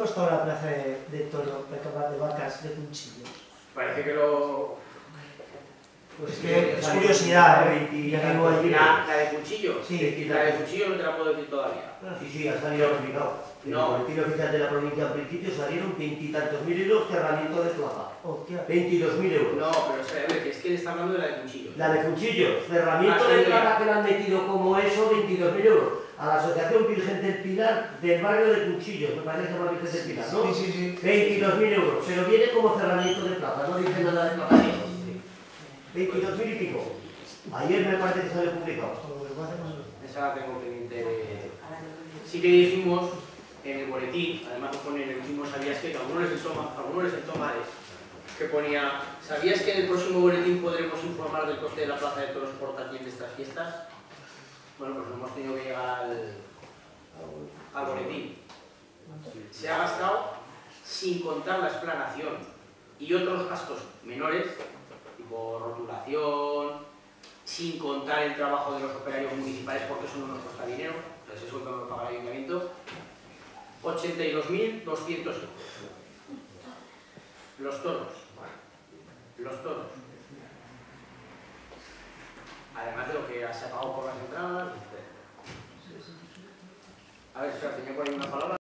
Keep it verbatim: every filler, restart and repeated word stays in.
costado la plaza de, de toro, de vacas, de cuchillos? Parece que lo... Pues es que es curiosidad, ¿eh? Y La, la de cuchillo, sí, la de cuchillo no te la puedo decir todavía. Sí, sí, ha salido publicado. No. En el boletín oficial de la provincia al principio salieron veintitantos mil euros cerramiento de plaza. veintidós mil euros. No, pero espera, a ver, que es que le está hablando de la de cuchillo. La de cuchillos, cerramiento Ah, de sí, plaza que le han metido como eso, veintidós mil euros. A la Asociación Virgen del Pilar del barrio de Cuchillos, me parece que se llama Virgen del Pilar, ¿no? Sí, sí, sí. veintidós mil euros, pero viene como cerramiento de plaza, no dice nada de plaza. veintidós mil y pico. Ayer me parece que salió publicado. Esa la tengo pendiente de... Sí que dijimos en el boletín, además lo pone en el último ¿sabías que? Que a algunos les sentó, a algunos les sentó males, que ponía ¿sabías que en el próximo boletín podremos informar del coste de la plaza de toros portátil de estas fiestas? Bueno, pues no hemos tenido que llegar al, al boletín. Se ha gastado sin contar la explanación y otros gastos menores, tipo rotulación, sin contar el trabajo de los operarios municipales, porque eso no nos cuesta dinero, entonces eso no lo paga el ayuntamiento, ochenta y dos mil doscientos euros. Los toros, los toros. Además de lo que se ha pagado por las entradas. A ver, espera, tenía por ahí una palabra.